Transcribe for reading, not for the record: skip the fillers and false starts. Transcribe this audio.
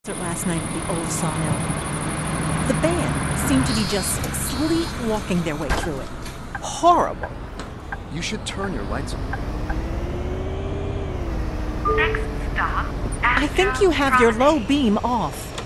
last night at the old sawmill. The band seemed to be just sleepwalking their way through it. Horrible. You should turn your lights on. Next stop. I think you have your low beam off.